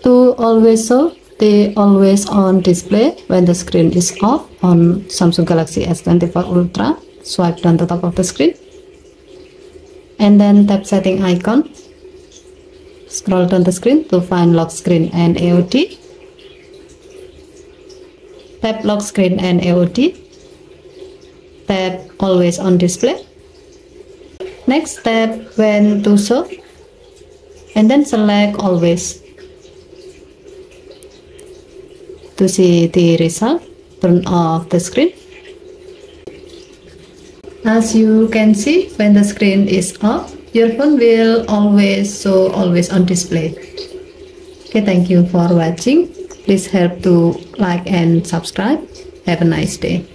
To always show the always on display when the screen is off on Samsung Galaxy S24 Ultra, swipe down the top of the screen and then tap setting icon. Scroll down the screen to find lock screen and AOD. Tap lock screen and AOD. Tap always on display. Next, tap when to show and then select always. To see the result, turn off the screen. As you can see, when the screen is off, your phone will always show always on display. Okay, thank you for watching. Please help to like and subscribe. Have a nice day.